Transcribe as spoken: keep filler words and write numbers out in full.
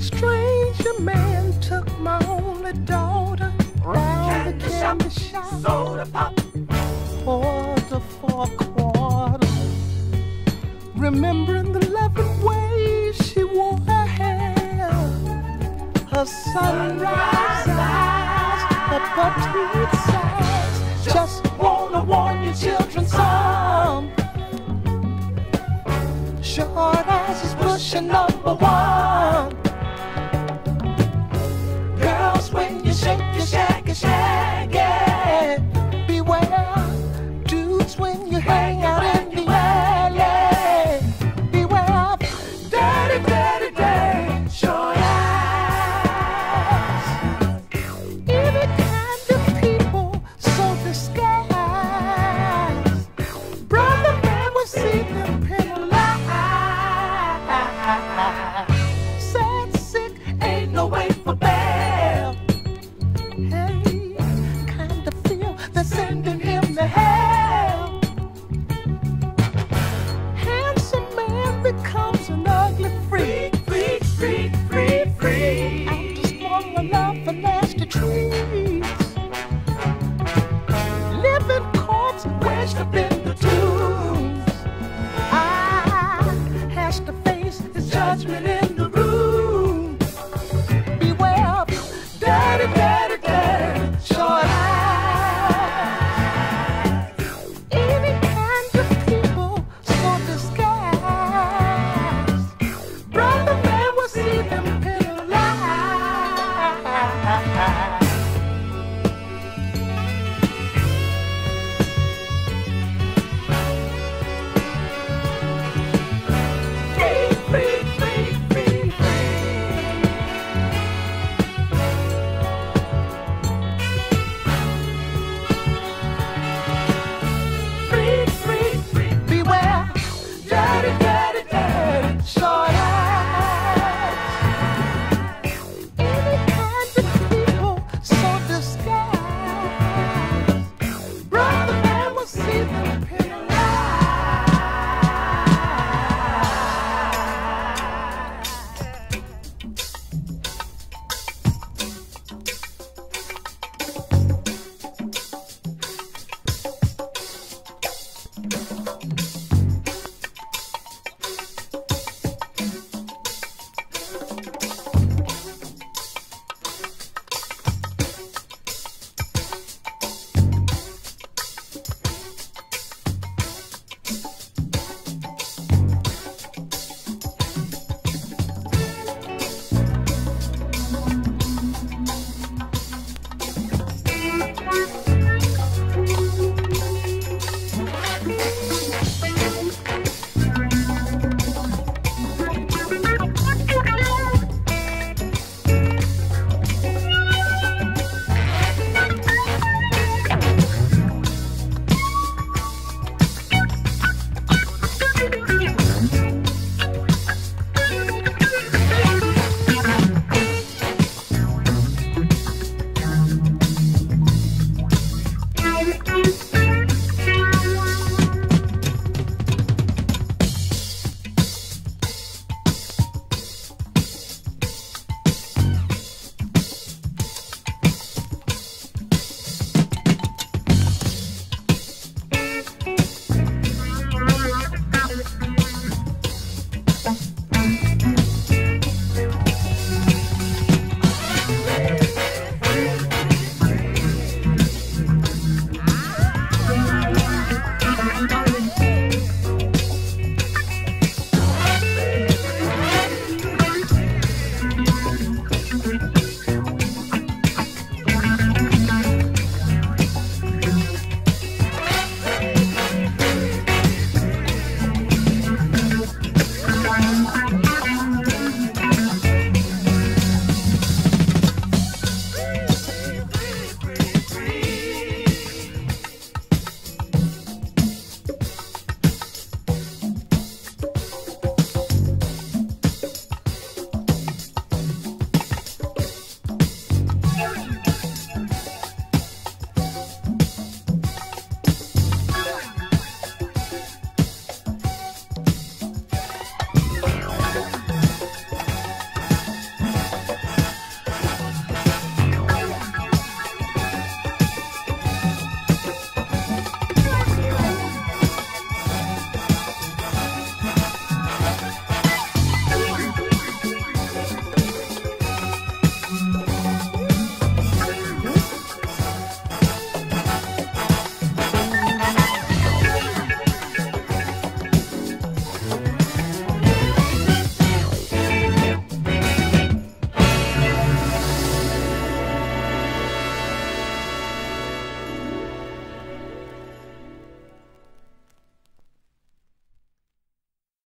Stranger man took my only daughter round the candy shop. Soda pop. Poured the four quarter, remembering the loving way she wore her hair, her sunrise eyes, her petite size. Just wanna warn you children, some short eyes is pushing number one. Girls, when you shake your shaggy shaggy, beware. Dudes, when you hang out in the alley, beware of dirty, dirty, dirty short eyes. Any kind of people so disguised, brother man will see them penalized. Sad, sick, ain't no way for bad. Hey, kind of feel they're sending him to hell. Handsome man becomes an ugly freak, freak, freak, freak, freak. Out to spoil the love for nasty treats. Living corpse wedged up in the tombs. I has to face his judgment in the room. Beware of dirty, dirty, dirty short eyes. Any kind of people so disguised, brother man will see them penalized. Free, free, free, free, free. Free, free, free. Beware, dirty, dirty, dirty short eyes. Any kind of people so disguised, brother man will see them penalized. Thank you.